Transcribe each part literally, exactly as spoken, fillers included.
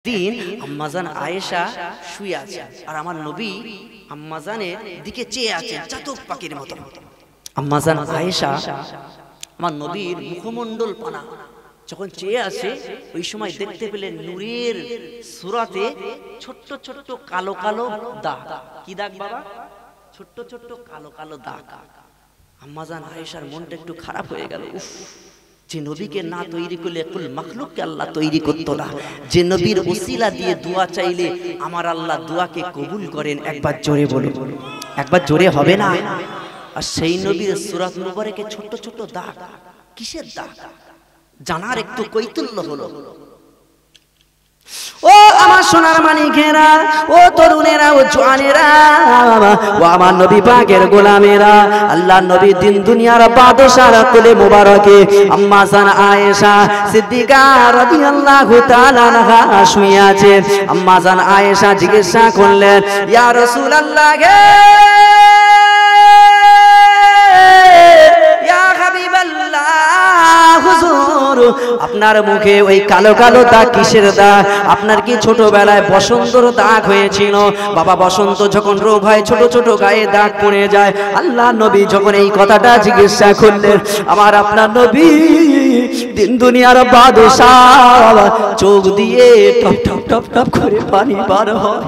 দিন আম্মাজান আয়েশা শুয়ে আছে আর আমার নবী আম্মাজানের দিকে চেয়ে আছেন চাতক পাখির মতো। আম্মাজান আয়েশা আমার নবীর মুখমণ্ডল পানা যখন চেয়ে আছে ওই সময় দেখতে পেলেন নূরের সূরাতে ছোট্ট ছোট্ট কালো কালো দাগ। কি দাগ বাবা? ছোট্ট ছোট্ট কালো কালো দাগ। আম্মাজান আয়েশার মনটা একটু খারাপ হয়ে গেল। উফ, যে নবীকে না তৈরি করলে কুল মাখলুককে আল্লাহ তৈরি করতো না। যে নবীর ওসিলা দিয়ে দোয়া চাইলে আমার আল্লাহ দোয়াকে কবুল করেন। একবার জোরে বলুন, একবার জোরে হবে না? আর সেই নবীর সূরাত মুবারকে ছোট ছোট দাগ, কিসের দাগ জানার একটু কৌতূহল হলো। ও আমার সোনার মানিকেরা, ও তরুণেরা, ও জওয়ানেরা, ও আমার নবী পাকের গোলামেরা, আল্লাহর নবী দিন দুনিয়ার বাদশার কোলে মোবারকে আম্মা জান আয়েশা সিদ্দিকা রাদিয়াল্লাহু তাআলা আনহা শুয়ে আছে। আম্মা জান আয়েশা জিজ্ঞাসা করলেন, ইয়া রাসূলুল্লাহ গে, ইয়া হাবিবাল্লাহ, হুজুর আপনার মুখে ওই কালো কালো দাগ কিসের দাগ? আপনার কি ছোটবেলায় বসন্তর দাগ হয়েছিল? বাবা বসন্ত যখন রোগ হয় ছোট ছোট গায়ে দাগ পড়ে যায়। আল্লাহ নবী যখন এই কথাটা জিজ্ঞাসা করলেন, আমার আপনার নবী দিন দুনিয়ার বাদশাহ চোখ দিয়ে টপ টপ টপ টপ করে পানি বার হয়।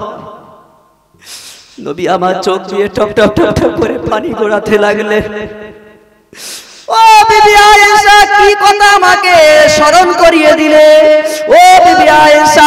নবী আমার চোখ দিয়ে টপ টপ টপ টপ করে পানি গড়াতে লাগলেন। ও বিবি আয়েশা, কি কথা আমাকে স্মরণ করিয়ে দিলে? ও বিবি আয়েশা,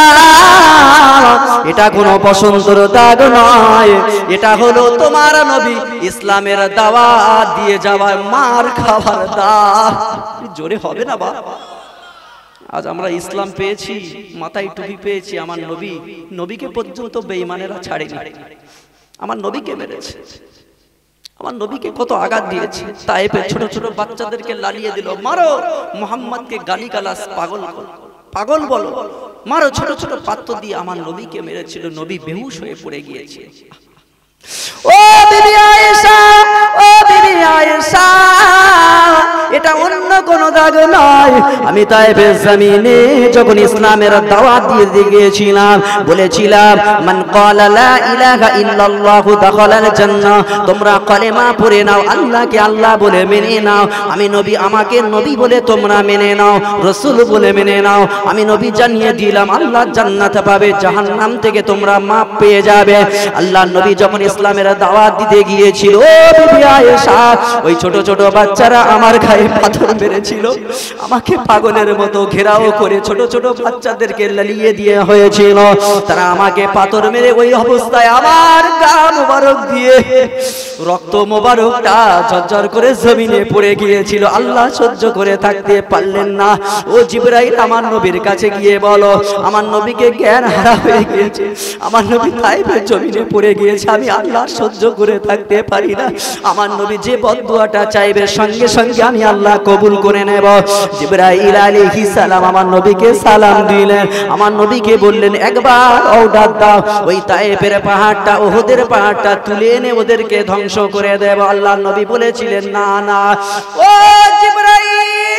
এটা কোনো বসন্তর দাগ নয়, এটা হলো তোমার নবী ইসলামের দাওয়াত দিয়ে যাওয়ার মার খাবার দাগ। জোরে হবে না বাবা? আজ আমরা ইসলাম পেয়েছি, মাথায় টুপি পেয়েছি, আমার নবী নবীকে পর্যন্ত বেঈমানেরা ছাড়েনি। আমার নবীকে মেরেছে, আমার নবীকে কত আঘাত দিয়েছে। তায়েফে ছোট ছোট বাচ্চাদেরকে লালিয়ে দিল, মারো মুহাম্মদকে গালি গালাস, পাগল পাগল বলো, মারো, ছোট ছোট পাত্র দিয়ে আমার নবীকে মেরেছিল। নবী বেহুশ হয়ে পড়ে গিয়েছে। ও বিবি আয়েশা, ও বিবি আয়েশা, এটা অন্য কোন দাগ নয়। আমি তায়েফের জমিনে যখন ইসলামের দাওয়াত দিয়ে গিয়েছিলাম, বলেছিলাম মান ক্বালা লা ইলাহা ইল্লাল্লাহু দাখালাল জান্নাহ, তোমরা কলেমা পড়ে নাও, আল্লাহকে আল্লাহ বলে মেনে নাও। আমি নবী আমাকে নবী বলে তোমরা মেনে নাও, রাসূল বলে মেনে নাও। আমি নবী জানিয়ে দিলাম আল্লাহ জান্নাত পাবে, জাহান্নাম থেকে তোমরা মাপ পেয়ে যাবে। আল্লাহর নবী যখন ইসলামের দাওয়াত দিতে গিয়েছিল, ও বিবি আয়েশা, ওই ছোট ছোট বাচ্চারা আমার গায়ে পাথর মেরেছিল। আমাকে পাগলের মতো ঘেরাও করে ছোট ছোট বাচ্চাদেরকে লালিয়ে দিয়ে হয়েছিল। তারা আমাকে পাথর মেরে ওই অবস্থায় আমার গা মোবারক দিয়ে রক্ত মোবারকটা ঝরঝর করে জমিনে পড়ে গিয়েছিল। আল্লাহ সহ্য করে থাকতে পারলেন না। ও জিবরাইল, আমার নবীর কাছে গিয়ে বলো আমার নবীকে জ্ঞান হারা হয়ে গিয়েছে, আমার নবী তায়েফের জমিনে পড়ে গিয়েছে, আমি আল্লাহ সহ্য করে থাকতে পারি না। আমার নবী যে বদদুয়াটা চাইবে সঙ্গে সঙ্গে আমি আল্লাহ কবুল করে নেব। জিবরাইল আলাইহিস সালাম আমার নবীকে সালাম দিলেন। আমার নবীকে বললেন, একবার অর্ডার দাও, ওই তায়েফের পাহাড়টা, ওহদের পাহাড়টা তুলে এনে ওদেরকে ধ্বংস করে দেব। আল্লাহর নবী বলেছিলেন, না না, ও জিবরাইল,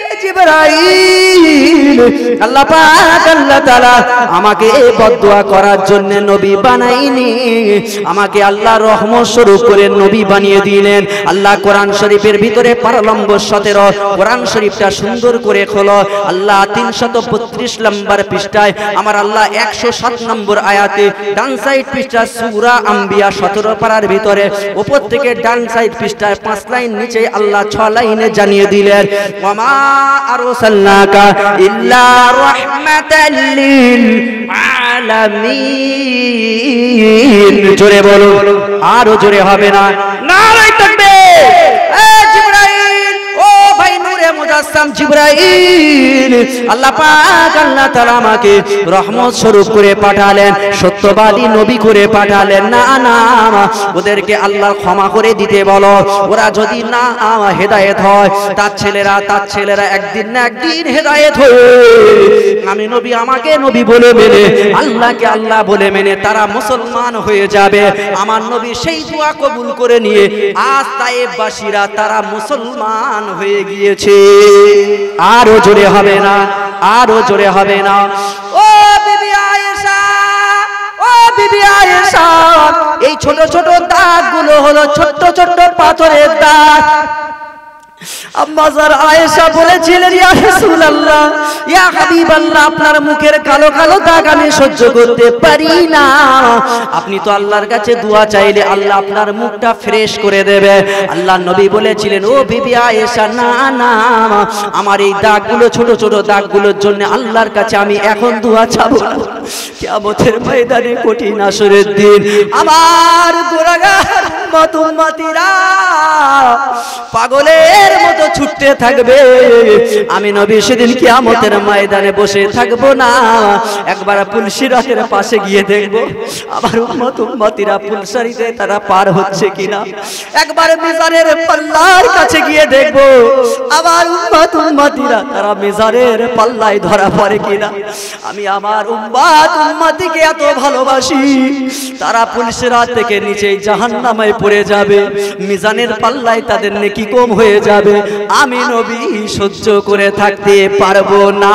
জিবরাইল, আল্লাহ পাক আল্লাহ তাআলা আমাকে এই বদদুয়া করার জন্য নবী বানাইনি, আমাকে আল্লাহ রহমত স্বরূপ করে নবী বানিয়ে দিলেন। আল্লাহ কোরআন শরীফের ভিতরে পারা নম্বর সতেরো, কোরআন শরীফটা সুন্দর করে খোলো। আল্লাহ তিনশত বত্রিশ নম্বর পৃষ্ঠায়, আমার আল্লাহ একশো সাত নম্বর আয়াতে ডান সাইড পৃষ্ঠা সূরা আম্বিয়া সতেরো পারার ভিতরে উপর থেকে ডান সাইড পৃষ্ঠায় পাঁচ লাইন নিচে আল্লাহ ছ লাইনে জানিয়ে দিলেন, ওয়ামা আরসালনাকা ইল্লা রাহমাতাল লিল আলামিন। জোরে বলো, আরো জোরে হবে না? নারে তাকবীর! এ জিবরাইল, ও ভাই নূরে মুজাসসাম জিবরাইল, আল্লাহ পাক আল্লাহ তাআলা আমাকে রহমত স্বরূপ করে পাঠালেন, সত্যবাদী নবী করে পাঠালেন। না না, ওদেরকে আল্লাহ ক্ষমা করে দিতে বলো। ওরা যদি না হেদায়েত হয়, তার ছেলেরা তার ছেলেরা একদিন না একদিন হেদায়েত হয়ে আমি নবী আমাকে নবী বলে মেনে, আল্লাহকে আল্লাহ বলে মেনে তারা মুসলমান হয়ে যাবে। আমার নবী সেই দোয়া কবুল করে নিয়ে আজ তায়েফবাসীরা তারা মুসলমান হয়ে গিয়েছে। আরো জোরে হবে না? আরো জোরে হবে না? ও বিবি আয়েশা, আয়েশা, এই ছোট ছোট দাগগুলো হলো ছোট্ট ছোট্ট পাথরের দাগ। আম্মাজান আয়েশা বলেছিলেন, ইয়া রাসূলুল্লাহ, ইয়া হাবিবাল্লাহ, আপনার মুখের কালো কালো দাগ আমি সহ্য করতে পারি না। আপনি তো আল্লাহর কাছে দোয়া চাইলে আল্লাহ আপনার মুখটা ফ্রেশ করে দেবে। আল্লাহর নবী বলেছিলেন, ও বিবি আয়েশা, না না, আমার এই দাগগুলো ছোট ছোট দাগগুলোর জন্য আল্লাহর কাছে আমি এখন দোয়া চাবো না। কিয়ামতের ময়দানে কঠিন আসরের দিন আমার গুনাহগার উম্মত উম্মতিরা পাগলের মতো ছুটতে থাকবে। আমি নবী সেদিন কিয়ামতের ময়দানে বসে থাকবো না, একবার পুলসিরাতের পাশে গিয়ে দেখবো আমার উম্মত উম্মতিরা পুলসারিতে তারা পার হচ্ছে কিনা। একবার মিজানের পাল্লার কাছে গিয়ে দেখবো আমার উম্মত উম্মতিরা তারা মিজানের পাল্লায় ধরা পড়ে কিনা। আমি আমার উম্মত উম্মতিকে এত ভালোবাসি, তারা পুলসিরাত থেকে নিচে জাহান্নামে পড়ে যাবে, মিজানের পাল্লায় তাদের নেকি কম হয়ে যাবে। আমি নবী সহ্য করে থাকতে পারবো না।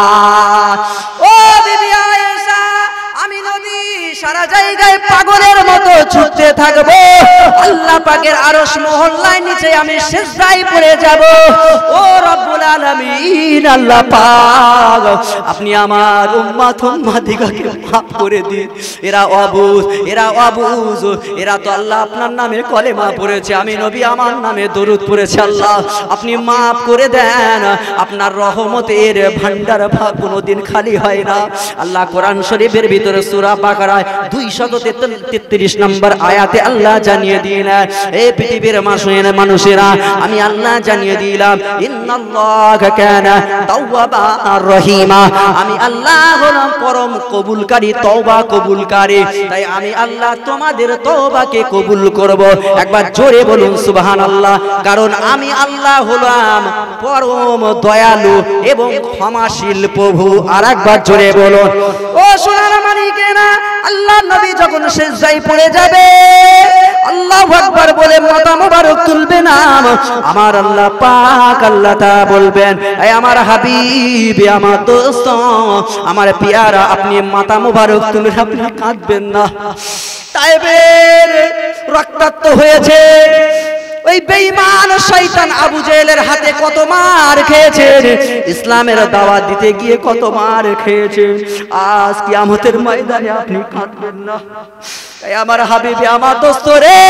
ও বিবি আয়েশা, আমি নবী সারা জায়গায় পাগলের মতো ছুটতে থাকবো। আল্লাহ পাকের আরশ মহল্লায় নিচে আমি সিজদায় পড়ে যাব। ও রব্বুল আলামিন, আল্লাহ পাক, আপনি আমার উম্মত উম্মতিকে মাফ করে দিন। এরা অবুঝ, এরা অবুঝ, এরা তো আল্লাহ আপনার নামে কলেমা পড়েছে, আমি নবী আমার নামে দরুদ পড়েছে। আল্লাহ আপনি মাফ করে দেন, আপনার রহমতের ভান্ডার কোনোদিন খালি হয় না। আল্লাহ কোরআন শরীফের ভিতরে সূরা বাকারায় দুইশত তেত্রিশ নম্বর আয়াতে আল্লাহ জানিয়ে দিলেন, এই পৃথিবীর মানুষেরা আমি আল্লাহ জানিয়ে দিলাম, ইন্নাল্লাহা কানা তাওয়াবার রহিমা, আমি আল্লাহ হলাম পরম কবুলকারী, তওবা কবুলকারী। তাই আমি আল্লাহ তোমাদের তওবাকে কবুল করব। একবার জোরে বলুন সুবহানাল্লাহ। কারণ আমি আল্লাহ হলাম পরম দয়ালু এবং ক্ষমাশীল প্রভু। আর একবার জোরে বলুন। ও সোনার মানিকেরা, আল্লাহ নবী যখন সিজদায় পড়ে যাবে, আল্লাহু আকবার বলে মাথা মোবারক তুলবে না, আমার আল্লাহ পাক আল্লাহ তাআলা বলবেন, এই আমার হাবিব, আমার দোস্ত, আমার পিয়ারা, আপনি মাথা মোবারক তুলে আপনি কাঁদবেন না। তায়েবের রক্তাক্ত হয়েছে, ওই বেঈমান শয়তান আবু জেহেলের হাতে কত মার খেয়েছে, ইসলামের দাওয়াত দিতে গিয়ে কত মার খেয়েছে। আজ কিয়ামতের ময়দানে আপনি কাঁদবেন না। এই আমার হাবিবে, আমার দোস্ত রে,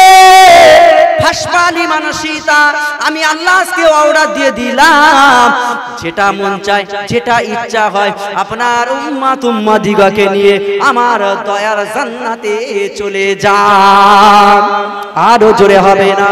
ফাসপালি মানসিতা, আমি আল্লাহ আজকে অর্ডার দিয়ে দিলাম, যেটা মন চায়, যেটা ইচ্ছা হয়, আপনার উম্মত উম্মতিকে নিয়ে আমার দয়ার জান্নাতে চলে যান। আরো জোরে হবে না।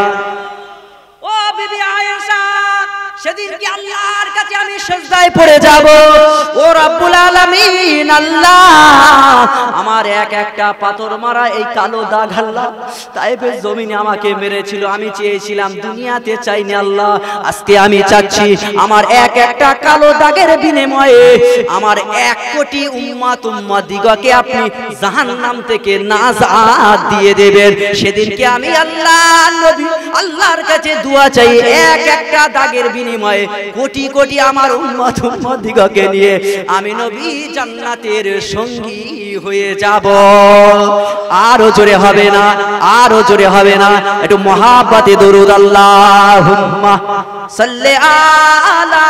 ও বিবি আয়েশা, সেদিন কি আল্লাহর কাছে আমি সিজদায় পড়ে যাব। ও রব্বুল আলামিন, আল্লাহ আমার এক একটা পাথর মারা এই কালো দাগ আল্লাহ তায়েফের জমিনে আমাকে মেরেছিল। আমি চেয়েছিলাম দুনিয়াতে চাইনি আল্লাহ, আজকে আমি চাচ্ছি আমার এক একটা কালো দাগের বিনিময়ে আমার এক কোটি উম্মত উম্মতিকে আপনি জাহান্নাম থেকে নাজাত দিয়ে দেবেন। সেদিনকে আমি আল্লাহ নবী আল্লাহর কাছে দোয়া চাই, এক একটা দাগের বিনিময়ে কোটি কোটি আমার উম্মত উম্মতিকে নিয়ে আমি নবী জান্নাতের সঙ্গী হয়ে যাব। আরো জোরে হবে না, আরো জোরে হবে না, একটু মহাব্বতে দরুদ আল্লাহুম্মা সাল্লি আলা।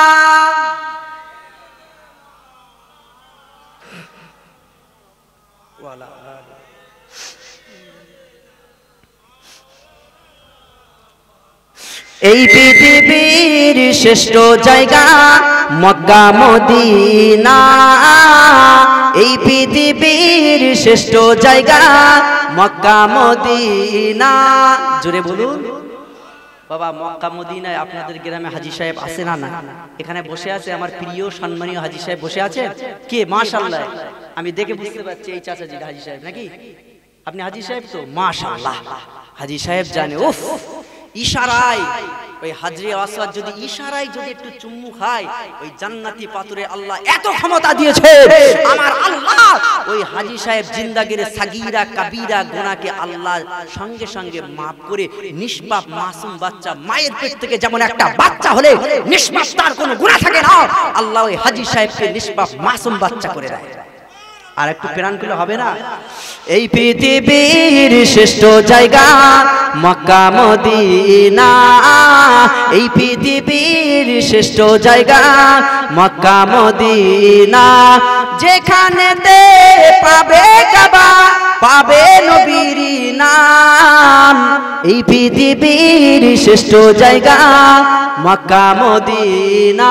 এই পৃথিবীর শ্রেষ্ঠ জায়গা মক্কা মদিনা, এই পৃথিবীর শ্রেষ্ঠ জায়গা মক্কা মদিনা। জোরে বলুন বাবা। মক্কা মদিনায় আপনাদের গ্রামে হাজী সাহেব আছে না? না, এখানে বসে আছে আমার প্রিয় সম্মানীয় হাজী সাহেব বসে আছে। কে? মাশাআল্লাহ, আমি দেখে বুঝতে পারছি এই চাচাজি হাজী সাহেব নাকি? আপনি হাজী সাহেব তো? মাশাআল্লাহ, হাজী সাহেব জানে। উফ, ইশারায় ওই হাজরে আসওয়াদ যদি ইশারায় যদি একটু চুম্মু খায়, ওই জান্নাতি পাথরে আল্লাহ এত ক্ষমতা দিয়েছে আমার আল্লাহ, ওই হাজী সাহেব জিন্দাগির সাগীরা কাবীরা গুনাহকে আল্লাহ সঙ্গে সঙ্গে maaf করে নিষ্পাপ মাসুম বাচ্চা, মায়ের পেট থেকে যেমন একটা বাচ্চা হলে নিষ্পাপ তার কোনো গুনাহ থাকে না, আল্লাহ ওই হাজী সাহেবকে নিষ্পাপ মাসুম বাচ্চা করে দেয়। আর একটু প্রাণ করলে হবে না? এই পৃথিবীর শ্রেষ্ঠ জায়গা মক্কা মদিনা, এই পৃথিবীর শ্রেষ্ঠ জায়গা মক্কা মদিনা, যেখানেতে পাবে কাবা পাবে নবীর নাম, এই পৃথিবীর শ্রেষ্ঠ জায়গা মক্কা মদিনা।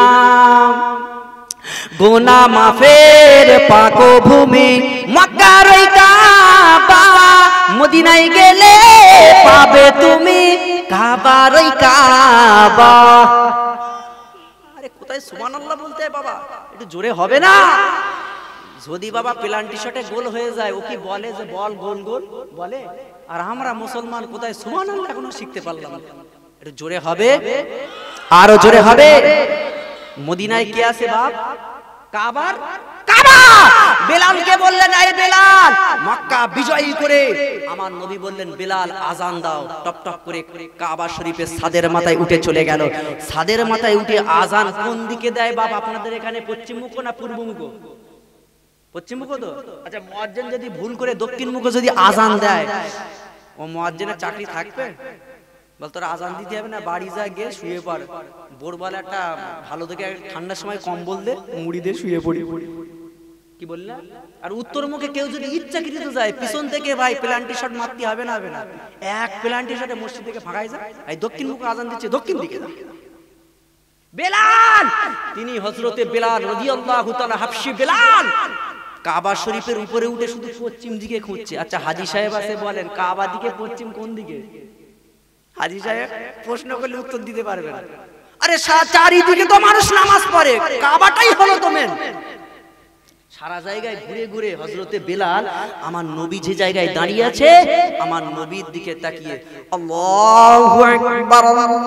গুনাহ মাফের পাক ভূমি মক্কার ওই কাবা, মদিনায় গেলে পাবে তুমি কাবার ওই কাবা। আরে কোথায় সুবহানাল্লাহ বলতে হয় বাবা, একটু জোরে হবে না? যদি বাবা প্লান্টি শটে গোল হয়ে যায় ও কি বলে যে বল গোল গোল বলে, আর আমরা মুসলমান কোথায় সুবহানাল্লাহ এখনো শিখতে পারলাম না। একটু জোরে হবে, আরো জোরে হবে। মদিনায় কে আছে বাপ? কাবার কাবা। বেলালকে বললেন এই বেলাল, মক্কা বিজয়ী করে আমার নবী বললেন বেলাল আজান দাও। টপ টপ করে কাবা শরীফের ছাদের মাথায় উঠে চলে গেল। ছাদের মাথায় উঠে আজান কোন দিকে দেয় বাপ আপনাদের এখানে? পশ্চিম মুখ না পূর্ব মুখ? পশ্চিম মুখ তো। আচ্ছা মুয়াজ্জিন যদি ভুল করে দক্ষিণ মুখে যদি আজান দেয়, ও মুয়াজ্জিনের চাকরি থাকবে? বল তোর আজান দিতে হবে না, বাড়ি যা গিয়ে শুয়ে পড়। ভোরবেলা একটা ভালো দেখে ঠান্ডার সময় কম্বল দে, মুড়ি দিয়ে শুয়ে পড়ি। কি বললা? আর উত্তর মুখে কেউ যদি ইচ্ছাকৃত যায় পিছন থেকে ভাই প্লান্টি শট মারতে হবে না? হবে না? এক প্লান্টি শটে মসজিদ থেকে ভাগাই যায়। এই দক্ষিণ মুখে আজান দিচ্ছে, দক্ষিণ দিকে যা। বেলাল, তিনি হযরতে বেলাল রাদিয়াল্লাহু তাআলা হাবশী বেলাল কাবা শরীফের উপরে উঠে শুধু পশ্চিম দিকে খুঁজছে। আচ্ছা হাজী সাহেব আছে, বলেন কাবা দিকে পশ্চিম কোন দিকে? হাজী সাহেব প্রশ্ন করলে উত্তর দিতে পারবে না। আরে চারিদিকে তো মানুষ নামাজ পড়ে, কাবাটাই হলো তো মেন। সারা জায়গায় ঘুরে ঘুরে হযরতে বেলাল আমার নবী যে জায়গায় দাঁড়িয়ে আছে আমার নবীর দিকে তাকিয়ে আল্লাহু আকবার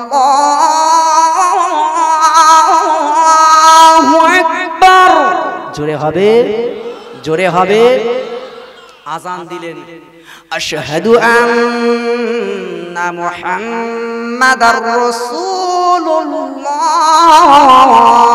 আল্লাহু আকবার, জোরে হবে, জোরে হবে। আজান দিলেন, আশহাদু আন্না মুহাম্মাদার রাসূলুল্লাহ,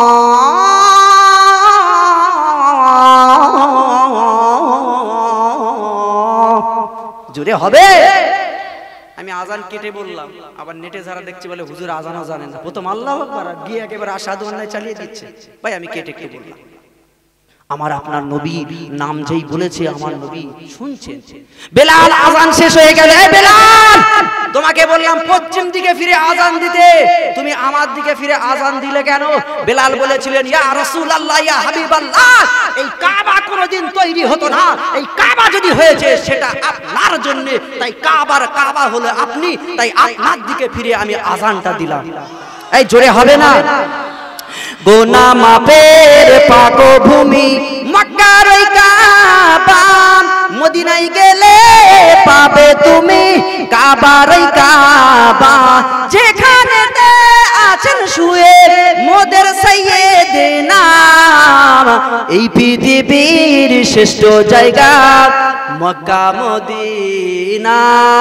জোরে হবে। আমি আজান কেটে বললাম, আবার নেটে যারা দেখছি বলে হুজুর আজানও জানেন না, প্রথম আল্লাহু আকবার গিয়ে একেবারে আশহাদু আন্না চালিয়ে দিচ্ছে। ভাই আমি কেটে কেটে বললাম, আমার আপনার নবী নাম যেই বলেছে আমার নবী শুনছেন। বেলাল আজান শেষ হয়ে গেল, এই বেলাল তোমাকে বললাম পশ্চিম দিকে ফিরে আজান দিতে, তুমি আমার দিকে ফিরে আজান দিলে কেন? বেলাল বলেছিলেন ইয়া রাসূলুল্লাহ ইয়া হাবিবাল্লাহ, এই কাবা কোনোদিন তৈরি হতো না, এই কাবা যদি হয়েছে সেটা আপনার জন্য, তাই কাবার কাবা হলো আপনি, তাই আপনার দিকে ফিরে আমি আজানটা দিলাম। এই জোরে হবে না? গুনাহ মাফের পাক ভূমি মক্কার ওই কাবা, মদিনায় গেলে পাবে তুমি কাবার ওই কাবা, যেখানেতে আছেন শুয়ে মোদের সাইয়েদনা, এই পৃথিবীর শ্রেষ্ঠ জায়গা মক্কা মদিনা।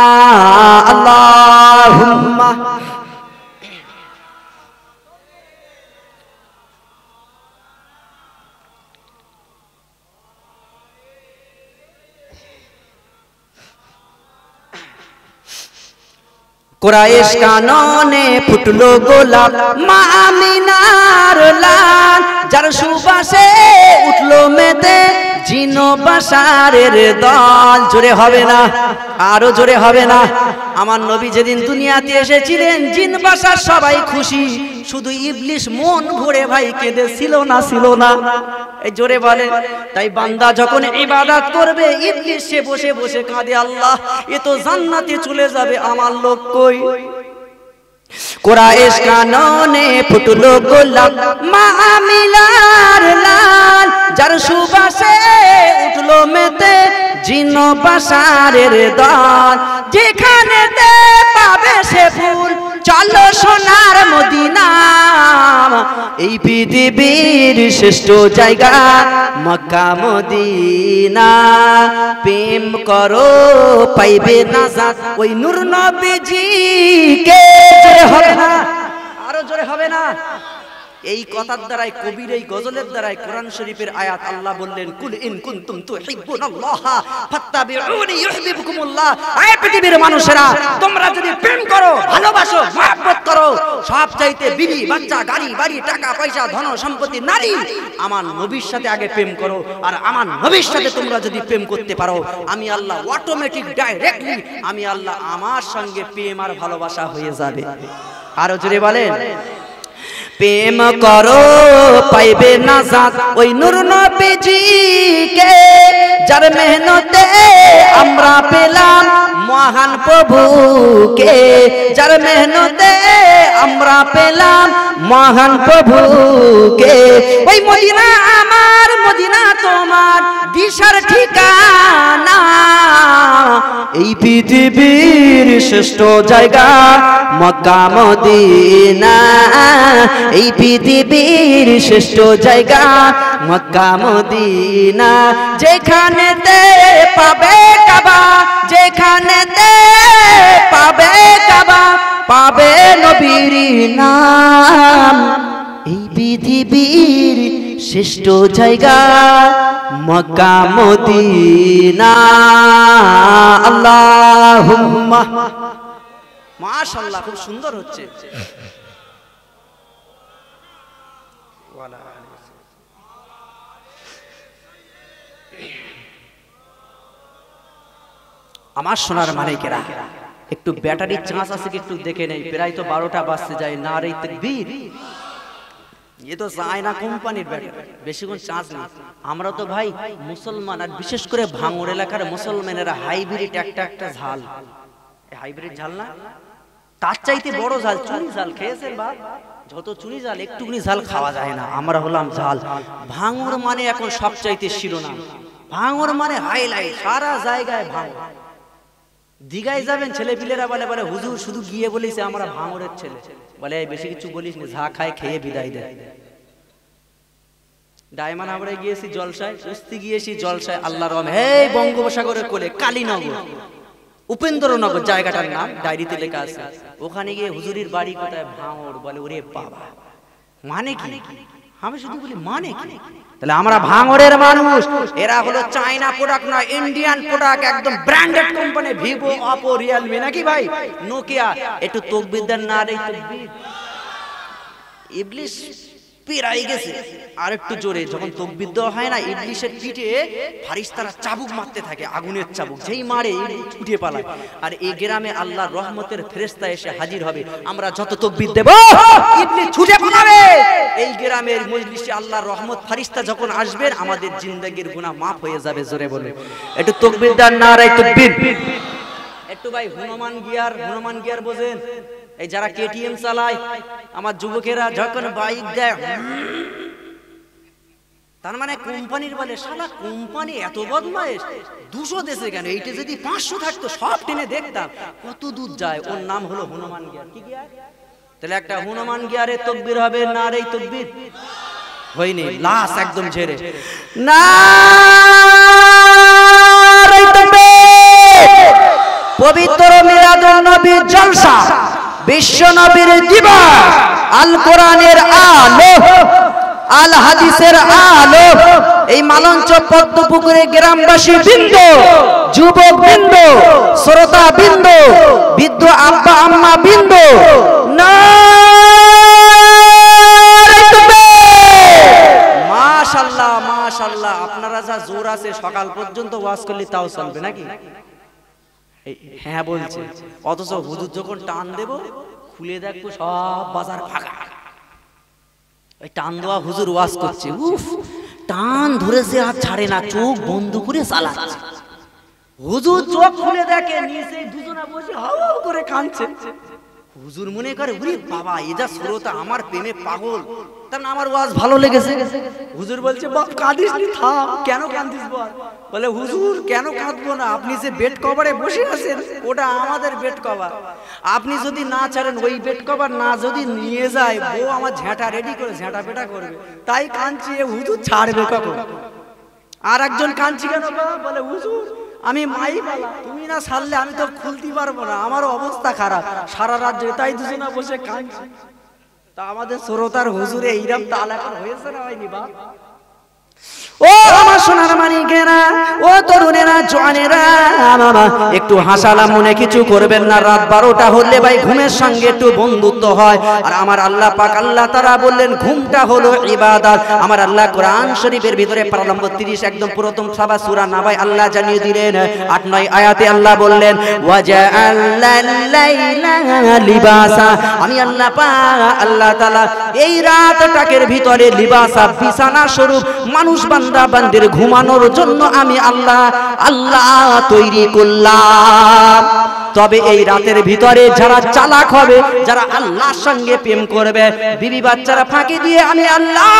আল্লাহুম্মা কুরাইশ কাননে ফুটলো গোলাপ মা আমিনার লাল, যার সুবাসে উঠলো মেতে জিনো বাশারের দল। জোরে হবে না? আরো জোরে হবে না? আমার নবী যেদিন দুনিয়াতে এসেছিলেন জিন বাশার সবাই খুশি, শুধু ইবলিশ মন ভরে ভাই কেঁদেছিল না, ছিল না? এই জোরে বলে। তাই বান্দা যখন ইবাদত করবে ইবলিশ সে বসে বসে কাঁদে, আল্লাহ এ তো জান্নাতে চলে যাবে, আমার লোক কই? কুরাইশ কাননে ফুটলো গোলাপ মা আমিনার লাল, যার সুবাসে উঠলো মেতে জিনো বাশারের দল, যেখানেতে পাবে সে ফুল চলো সোনার মদিনা, এই পৃথিবীর শ্রেষ্ঠ জায়গা মক্কা মদিনা। প্রেম করো পাইবে নাজাত ওই নূর নবীজিকে। জোরে হবে না? আরো জোরে হবে না? এই কথার দ্বারাই কবির এই গজলের দ্বারাই কোরআন শরীফের আয়াত আল্লাহ বললেন কুল ইন কুনতুম তুহিব্বুনাল্লাহ ফাত্তাবিউনি ইউহিব্বুকুমুল্লাহ। এই পৃথিবীর মানুষেরা তোমরা যদি প্রেম করো, ভালোবাসো, মহব্বত করো, সব চাইতে বিবি বাচ্চা গাড়ি বাড়ি টাকা পয়সা ধন সম্পত্তি নারী, আমার নবীর সাথে আগে প্রেম করো। আর আমার নবীর সাথে তোমরা যদি প্রেম করতে পারো, আমি আল্লাহ অটোমেটিক ডাইরেক্টলি আমি আল্লাহ আমার সঙ্গে প্রেম আর ভালোবাসা হয়ে যাবে। আরো জোরে বলেন, প্রেম করো পাইবে নাজাত ওই নূর নবীজিকে, যার মেহনতে আমরা পেলাম মহান প্রভুকে, যার মেহনতে আমরা পেলাম মহান প্রভুকে। ওই মদিনা আমার মদিনা তোমার দিশার ঠিকানা, এই পৃথিবীর শ্রেষ্ঠ জায়গা মক্কা মদিনা, এই পৃথিবীর শ্রেষ্ঠ জায়গা মক্কা মদিনা। যেখানেতে পাবে কাবা, যেখানেতে পাবে কাবা, পাবে নবীর নাম, এই পৃথিবীর শ্রেষ্ঠ জায়গা মক্কা মদিনা। আল্লাহুম্মা মাশাআল্লাহ, খুব সুন্দর হচ্ছে। আমার সোনার মালিকেরা, একটু ব্যাটারির চার্জ আছে কি একটু দেখে নেই, প্রায় তো বারোটা বাজতে যায়। নারে তাকবীর, ये तो চায়না কোম্পানির ব্যাটারি, বেশিক্ষণ চার্জ না। আমরা তো ভাই মুসলমান, আর বিশেষ করে ভাঙড় এলাকার মুসলমানেরা হাইব্রিড একটা একটা ঝাল, হাইব্রিড ঝাল না, তার চাইতে বড় ঝাল চুনি ঝাল খেয়েছেন বা? যত চুনি ঝাল একটুকুনি ঝাল খাওয়া যায় না। আমরা হলাম ঝাল। ভাঙড় মানে এখন সব চাইতে শিরোনাম, ভাঙড় মানে হাইলাইট, সারা জায়গায় ভাঙড়। দিঘায় যাবেন, ছেলে পিলেরা বলে বলে হুজুর শুধু গিয়ে বলেছে আমরা ভাঙড়ের ছেলে, বলে বেশি কিছু বলিস না, ঝা খায় খেয়ে বিদায় দেয়। ডায়মন্ড হাবড়ে গিয়েছি জলসায়, কুস্তি গিয়েছি জলসায়, আল্লাহর রহমে এই বঙ্গোপসাগরের কোলে কালীনগর উপেন্দ্রনগর জায়গাটার নাম, ডায়েরিতে লেখা আছে। ওখানে গিয়ে হুজুরির বাড়ি কোথায়? ভাঙড়। বলে ওরে বাবা, মানে কি? আমি শুধু বলি মানে কি? তাহলে আমরা ভাঙড়ের মানুষ, এরা হলো চায়না প্রোডাক্ট না, ইন্ডিয়ান প্রোডাক্ট, একদম branded company, Vivo, Oppo, Realme নাকি ভাই, নোকিয়া। একটু তকবীর দেন না রে তকবীর। ইবলিস পেরাই গেছে আর একটু জোরে, যখন তকবীর দেওয়া হয় না, ইবলিসের পিঠে ফারিস্তারা চাবুক মারতে থাকে, আগুনের চাবুক, যেই মারে ছুটে পালায়। আর এই গ্রামে আল্লাহর রহমতের ফেরেশতা এসে হাজির হবে, আমরা যত তকবীর দেব ইবলিস ছুটে পালাবে। এই গ্রামের মজলিসে আল্লাহর রহমত ফারিস্তা যখন আসবেন, আমাদের জিন্দেগির গুনাহ মাফ হয়ে যাবে। জোরে বলে একটু তকবীর দেন না রে তকবীর। একটু ভাই হনুমান গিয়ার, হনুমান গিয়ার বোঝেন? এই যারা কেটিএম চালায়, আমার যুবকেরা যখন বাইক দেয়, তার মানে কোম্পানির বলে। শালা কোম্পানি এত বদমাইশ, দুশো দেশে কেন, এইটা যদি পাঁচশো থাকতো সব টেনে দেখতাম কত দূর যায়। ওর নাম হলো হনুমান গিয়ার। কি গিয়ার? তাহলে একটা হনুমান গিয়ারের তকবীর হবে না রে তকবীর? হয়নি, লাশ একদম ঝেড়ে না রে তকবীর। পবিত্র মিলাদুন নবীর জলসা, বিশ্ব নবীর দিবস, আল কোরআনের আলো, আল হাদিসের আলো, এই মালঞ্চ পদ্মপুকুরে গ্রামবাসী বৃন্দ, যুবক বৃন্দ, শ্রোতা বৃন্দ, বৃদ্ধ আব্বা আম্মা বৃন্দ, মাশাআল্লাহ মাশাআল্লাহ। আপনারা যা জোর আছে সকাল পর্যন্ত ওয়াজ করলে তাও চলবে নাকি? হ্যাঁ বলছে, অথচ হুজুর যখন টান দেব খুলে দেখবো সব বাজার ফাঁকা। ওই টান দেওয়া হুজুর ওয়াজ করছে, উফ টান ধরেছে আর ছাড়ে না, চোখ বন্ধ করে চালাচ্ছে। হুজুর চোখ খুলে দেখে নিচে দুজনা বসে হাউ হাউ করে কাঁদছে। হুজুর মনে করে ওরে বাবা, এ যা শ্রোতা, আমার প্রেমে পাগল, তার আমার ওয়াজ ভালো লেগেছে। হুজুর বলছে বাপ কাঁদিস নি, থাম, কেন কাঁদিস বল? বলে হুজুর কেন কাঁদবো না, আপনি যে বেড কভারে বসে আছেন ওটা আমাদের বেড কভার, আপনি যদি না ছাড়েন ওই বেড কভার না যদি নিয়ে যায়, বউ আমার ঝেঁটা রেডি করে ঝেঁটা পেটা করবে, তাই কাঁদছি। হুজুর ছাড়বে কখন? আর একজন কাঁদছি কেন? বলে হুজুর আমি মাই বালা, তুমি না ছাড়লে আমি তো খুলতে পারবো না, আমারও অবস্থা খারাপ, সারা রাত তাই দুজনা বসে কাঁদছি। তা আমাদের শ্রোতার হুজুরে এইরকম তালাক হয়েছে না হয়নি বাপ? ও আমার সোনার মানিকেরা, ও তরুণেরা, জওয়ানেরা, মামা একটু হাসালাম মনে কিছু করবেন না। রাত বারোটা হলে ভাই ঘুমের সঙ্গে একটু বন্ধুত্ব হয়। আর আমার আল্লাহ পাক আল্লাহ তাআলা বললেন ঘুমটা হলো ইবাদত। আমার আল্লাহ কোরআন শরীফের ভিতরে পারা নম্বর তিরিশ একদম প্রথম সাবা সূরা নাবায় আল্লাহ জানিয়ে দিলেন আট নয় আয়াতে আল্লাহ বললেন ওয়াজআলাল লাইলা লিবাসা। আমি আল্লাহ পাক আল্লাহ তাআলা এই রাতটাকের ভিতরে লিবাসা বিছানা স্বরূপ মানুষ বান্দা বান্দির ঘুমানোর জন্য আমি আল্লাহ আল্লাহ তৈরি করলাম। তবে এই রাতের ভিতরে যারা চালাক হবে, যারা আল্লাহর সঙ্গে প্রেম করবে, বিবি বাচ্চারা ফাঁকি দিয়ে আমি আল্লাহ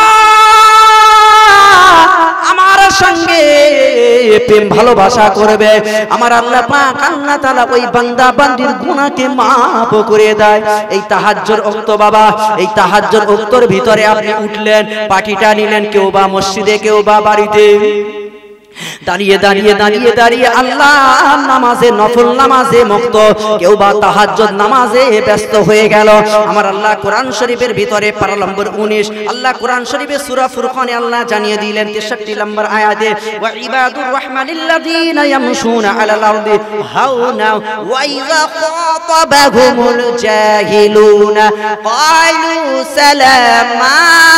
আমার সঙ্গে প্রেম ভালোবাসা করবে, আমার আল্লাহ পাক আল্লাহ তাআলা ওই বান্দা বান্দির গুনাহকে মাফ করে দেয়। এই তাহাজ্জুদ ওয়াক্ত বাবা, এই তাহাজ্জুদ ওয়াক্তের ভিতরে আপনি উঠলেন, পাটিটা নিলেন, কেউ বা মসজিদে কেউ বা বাড়িতে দাঁড়িয়ে দাঁড়িয়ে দাঁড়িয়ে দাঁড়িয়ে আল্লাহ নামাজে নফল নামাজে মুক্ত, কেউ বা তাহাজ্জুদ নামাজে ব্যস্ত হয়ে গেল। আমার আল্লাহ কোরআন শরীফের ভিতরে পারা নম্বর উনিশ আল্লাহ কোরআন শরীফের সূরা ফুরকানে আল্লাহ জানিয়ে দিলেন তেষট্টি নম্বর আয়াতে ওয়া ইবাদুর রহমানিল্লাযীনা ইয়ামশুনা আলাল আরদি হাওনা ওয়া ইযা খাতাবাহুমুল জাহিলুনা ক্বালু সালামা।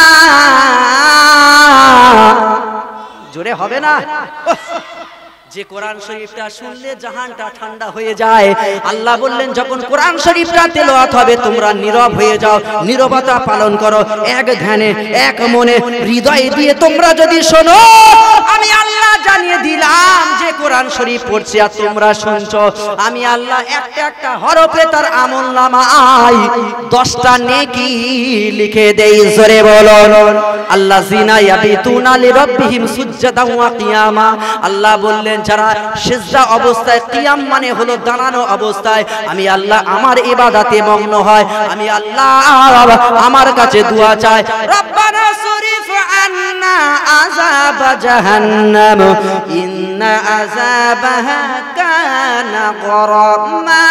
জোরে হবে না? যে কোরআন শরীফটা শুনলে জাহানটা ঠান্ডা হয়ে যায়। আল্লাহ বললেন যখন কোরআন শরীফটা তেলাওয়াত হবে তোমরা নীরব হয়ে যাও, নীরবতা পালন করো, এক ধ্যানে এক মনে হৃদয় দিয়ে তোমরা যদি শোনো, আমি আল্লাহ জানিয়ে দিলাম যে কোরআন শরীফ পড়ছি আর তোমরা শুনছো, আমি আল্লাহ একটা একটা হরফে তার আমলনামায় দশটা নেকি লিখে দেই। জোরে বলো আল্লাযিনা ইয়াবিতুনা লিরাব্বিহিম সুজদান ওয়া কিয়ামা। আল্লাহ বললেন যারা সিজদা অবস্থায়, কিয়াম মানে হলো দাঁড়ানো অবস্থায় আমি আল্লাহ আমার ইবাদতে মগ্ন হয়, আমি আল্লাহ আমার কাছে দোয়া চায় রব্বানা সরিফ আন্না আযাব জাহান্নাম ইন্না আযাবাহা কানা গরামা।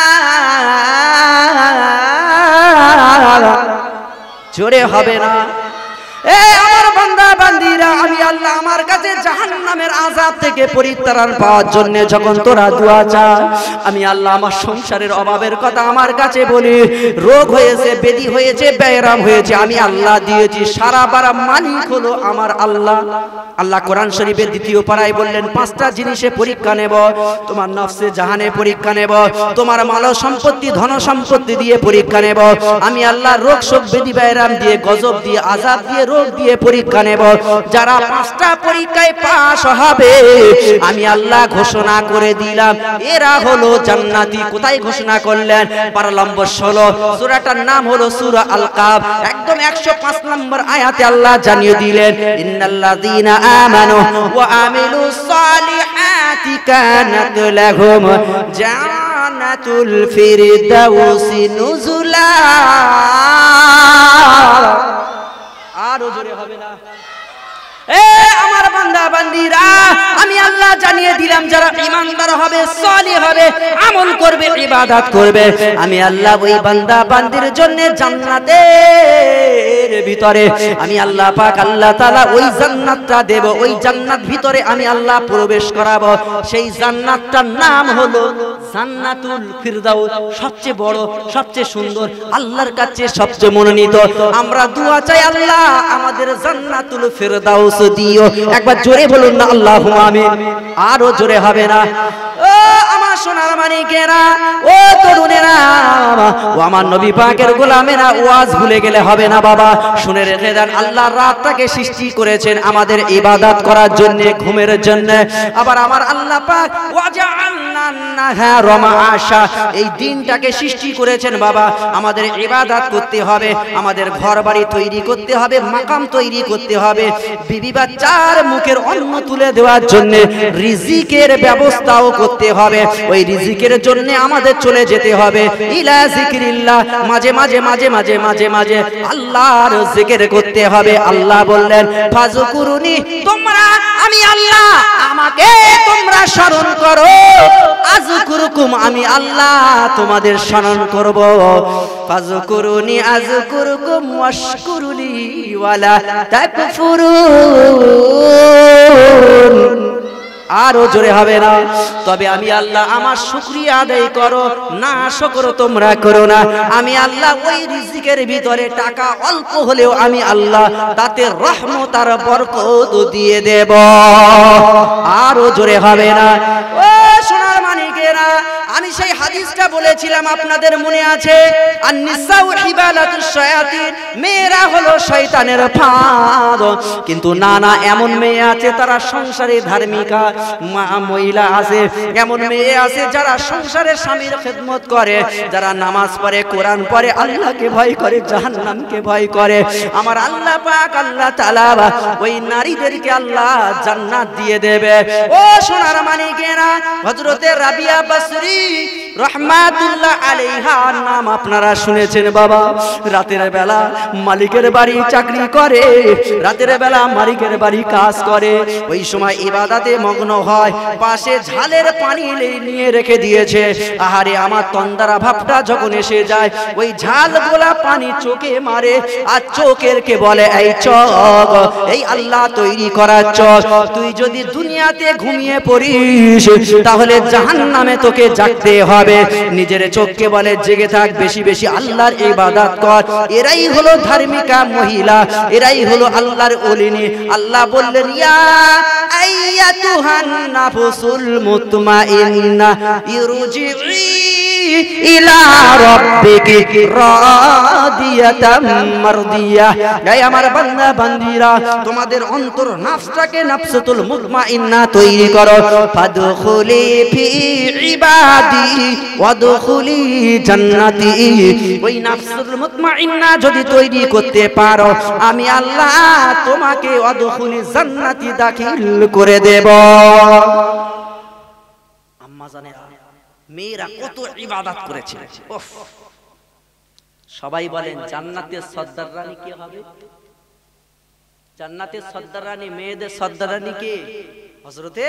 জোরে হবে না? এ আমার বান্দা বান্দিরা, আমি আল্লাহ আমার কাছে জাহান্নামের আযাব থেকে পরিত্রাণ পাওয়ার জন্য যখন তোরা দোয়া চাস, আমি আল্লাহ আমার সংসারের অভাবের কথা আমার কাছে বলি, রোগ হয়েছে, ব্যাধি হয়েছে, ব্যায়াম হয়েছে, আমি আল্লাহ দিয়েছি, সারা বারা মালিক হলো আমার আল্লাহ। আল্লাহ কোরআন শরীফের দ্বিতীয় পারায় বললেন পাঁচটা জিনিসে পরীক্ষা নেব, তোমার নফসে জাহানে পরীক্ষা নেব, তোমার মাল সম্পত্তি ধন সম্পত্তি দিয়ে পরীক্ষা নেব, আমি আল্লাহ রোগ শোক ব্যাধি ব্যায়াম দিয়ে গজব দিয়ে আযাব দিয়ে রোগ দিয়ে পরীক্ষা নেব। যারা পাঁচটা পরীক্ষায় পাস হবে আমি আল্লাহ ঘোষণা করে দিলাম এরা হলো জান্নাতি। কোথায় ঘোষণা করলেন? পারা নম্বর ষোলো সূরাটার নাম হলো সূরা আল কাফ, একদম একশো পাঁচ নম্বর আয়াতে আল্লাহ জানিয়ে দিলেন ইন্নাল্লাযীনা আমানু ওয়া আমিলুস সালিহাতি কানাত লাহুম জান্নাতুল ফিরদাউসি নুজুলা। আরো জোরে হবে না? এ আমার বান্দা বান্দিরা, আমি আল্লাহ জানিয়ে দিলাম যারা ঈমানদার হবে, সালিহ হবে, আমল করবে, ইবাদত করবে, আমি আল্লাহ ওই বান্দা বান্দির জন্য জান্নাতের ভিতরে আমি আল্লাহ পাক আল্লাহ তাআলা ওই জান্নাতটা দেব, ওই জান্নাত ভিতরে আমি আল্লাহ প্রবেশ করাবো। সেই জান্নাতটার নাম হলো জান্নাতুল ফিরদাউস, সবচেয়ে বড়, সবচেয়ে সুন্দর, আল্লাহর কাছে সবচেয়ে মনোনীত। আমরা দোয়া চাই আল্লাহ আমাদের জান্নাতুল ফিরদাউস দিও। একবার জোরে বলুন না আল্লাহুম্মা আমিন। আরো জোরে হবে না? ও আমার সোনার মানিকেরা, ও তরুণেরা, ও আমার নবী পাকের গোলামেরা, ওয়াজ ভুলে গেলে হবে না বাবা, শুনে রেখে দেন। আল্লাহ রাতটাকে সৃষ্টি করেছেন আমাদের ইবাদত করার জন্য, ঘুমের জন্য। আবার আমার আল্লাহ পাক ওয়াজআলনা নাহারা মাআশা, এই দিনটাকে সৃষ্টি করেছেন বাবা আমাদের ইবাদত করতে হবে, আমাদের ঘর বাড়ি তৈরি করতে হবে, মাকাম তৈরি করতে হবে, বিবি বাচ্চার মুখের অন্ন তুলে দেওয়ার জন্য রিজিকের ব্যবস্থাও করতে হবে। ওই রিজিকের জন্য আমাদের চলে যেতে হবে ইলা যিকরিল্লাহ, মাঝে মাঝে মাঝে মাঝে মাঝে মাঝে আল্লাহর জিকির করতে হবে। আল্লাহ বললেন ফাযকুরুনি, তোমরা আমি আল্লাহ আমাকে তোমরা স্মরণ করো, আযকুরুকুম আমি আল্লাহ তোমাদের স্মরণ করব। ফাযকুরুনি আযকুরকুম ওয়াশকুরুলি ওয়ালা তাকফুরুন। আরো জোরে হবে না? তবে আমি আল্লাহ আমার শুকরিয়া আদায় করো, না শুকর তোমরা করো না। আমি আল্লাহ ওই রিজিকের ভিতরে টাকা অল্প হলেও আমি আল্লাহ তাতে রহমত আর বরকত দিয়ে দেব। আরো জোরে হবে না? ও সোনার মানিকেরা, আমি সেই হাদিসটা বলেছিলাম আপনাদের মনে আছে, আন-নিসাউ হিবালাতুশ শায়াতিন, মেয়েরা হলো শয়তানের ফাঁদ। কিন্তু না না, এমন মেয়ে আছে তারা সংসারে ধার্মিকা মহিলা আছে, এমন মেয়ে আছে যারা সংসারে স্বামীর খেদমত করে, যারা নামাজ পড়ে, কোরআন পড়ে, আল্লাহকে ভয় করে, জাহান্নামকে ভয় করে। আমার আল্লাহ পাক আল্লাহ তাআলা ওই নারীদেরকে আল্লাহ জান্নাত দিয়ে দেবে। ও সোনার মানিকেরা, হযরতে রাবিয়া বসরি রহমাতুল্লাহ আলাইহা নাম আপনারা শুনেছেন বাবা। রাতের বেলা মালিকের বাড়ি চাকরি করে, রাতের বেলা মালিকের বাড়ি কাজ করে, ওই সময় ইবাদতে মগ্ন হয়, পাশে ঝালের পানি নিয়ে রেখে দিয়েছে। আহারে আমার তন্দারা ভাবটা যখন এসে যায়, ওই ঝাল গোলা পানি চোখে মারে, আর চোখের কে বলে এই চোখ, এই আল্লাহ তৈরি করা চোখ, তুই যদি দুনিয়াতে ঘুমিয়ে পড়িস তাহলে জাহান্নামে তোকে জাগতে হবে। নিজের চোখকে বলে জেগে থাক, বেশি বেশি আল্লাহর ইবাদত কর। এরাই হলো ধার্মিকা মহিলা, এরাই হলো আল্লাহর ওলিনী। আল্লাহ বললেন, ইয়া আইয়াতুহান নাফসুল মুতমাইন্না ইরজিই ইলা রাব্বিকি রাদিয়াতাম মারদিয়া। এই আমার বান্দা বান্দিরা, তোমাদের অন্তর নফসটাকে নফসুল মুতমাইন্না তৈরি করো। ফাদখুলি ফি ইবাদি ওয়াদখুলি জান্নাতি। ওই নফসুল মুতমাইন্না যদি তৈরি করতে পারো, আমি আল্লাহ তোমাকে ওয়াদখুলি জান্নাতি দাখিল করে দেব। আম্মা জানেরা, মেয়েরা কত ইবাদত করেছে। উফ, সবাই বলেন জান্নাতের সর্দার রানী কে হবে? জান্নাতের সর্দার রানী, মেয়েদের সর্দার রানী কে? হযরতে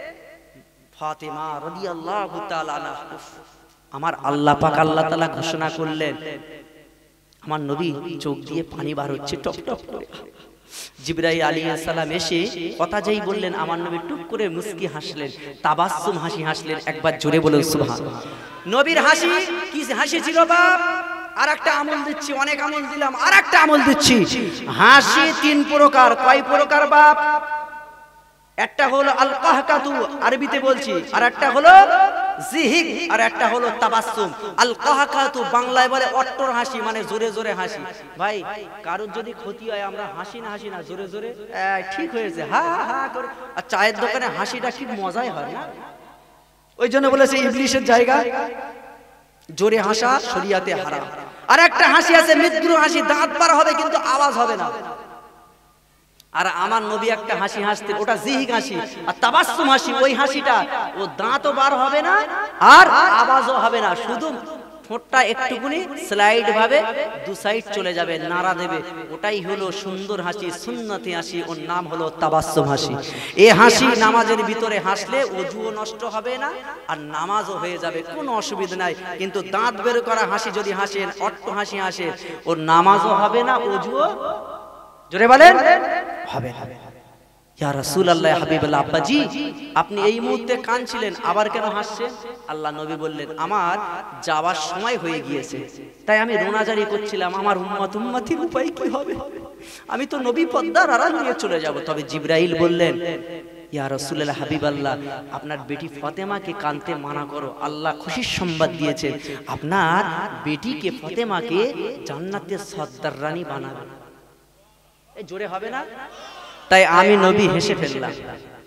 ফাতেমা রাদিয়াল্লাহু তাআলা আনহা। আমার আল্লাহ পাক আল্লাহ তাআলা ঘোষণা করলেন, আমার নবী চোখ দিয়ে পানি বার হচ্ছে টপ টপ করে। জিবরাইল আলাইহিস সালাম এসে কথা যেই বললেন, আমার নবী টুক করে মুস্কি হাসলেন, তাবাসসুম হাসি হাসলেন। একবার জোরে বলুন সুবহানাল্লাহ। নবীর হাসি কি হাসি ছিল বাপ? আর একটা আমল দিচ্ছি, অনেক আমল দিলাম, আর একটা আমল দিচ্ছি। হাসি তিন প্রকার। কয় প্রকার বাপ? একটা হলো আল কাহকাতু, আরবিতে বলছি, আর একটা হলো জিহিক, আর একটা হলো তাবাসসুম। আল কাহকাতু বাংলায় বলে অট্টর হাসি, মানে জোরে জোরে হাসি। ভাই, কারোর যদি ক্ষতি হয় আমরা হাসি না হাসি না জোরে জোরে ঠিক হয়েছে হা হা করে। আর চায়ের দোকানে হাসিটা কি মজাই হয় না? ওই জন্য বলেছে ইবলিশের জায়গা জোরে হাসা শরিয়াতে হারাম। আর একটা হাসি আছে মৃত্যুর হাসি, দাঁত বার হবে কিন্তু আওয়াজ হবে না। আর আমার নবী একটা হাসি হাসতেন, ওটা জিহিক হাসি। আর তাবাসসুম হাসি, ওই হাসিটা ও দাঁতও বার হবে না আর আওয়াজও হবে না, শুধু ঠোঁটটা একটুকুনি স্লাইড ভাবে দু সাইড চলে যাবে, নাড়া দেবে। ওটাই হলো সুন্দর হাসি, সুন্নতি হাসি। ওর নাম হলো তাবাসসুম হাসি। এই হাসি নামাজের ভিতরে হাসলে ওযুও নষ্ট হবে না আর নামাজও হয়ে যাবে, কোনো অসুবিধা নাই। কিন্তু দাঁত বের করা হাসি যদি হাসেন, অট্ট হাসি হাসে, ওর নামাজও হবে না, ওযুও জোরে বলেন হবে না। ইয়া রাসূলুল্লাহ, হাবিবাল্লাহ, আব্বাজি আপনি এই মুহূর্তে কাঁদছিলেন, আবার কেন হাসছেন? আল্লাহ নবী বললেন, আমার যাওয়ার সময় হয়ে গিয়েছে, তাই আমি রোনাজারি করছিলাম, আমার উম্মত উম্মতির উপায় কি হবে? আমি তো নবী পর্দার আড়াল নিয়ে চলে যাব। তবে জিবরাইল বললেন, ইয়া রাসূলুল্লাহ, হাবিবাল্লাহ, আপনার বেটি ফাতেমাকে কাঁদতে মানা করো। আল্লাহ খুশির সংবাদ দিয়েছেন, আপনার বেটিকে ফাতেমাকে জান্নাতের সর্দার রানী বানাবেন। জোরে হবে না? তাই আমি নবী হেসে ফেললাম।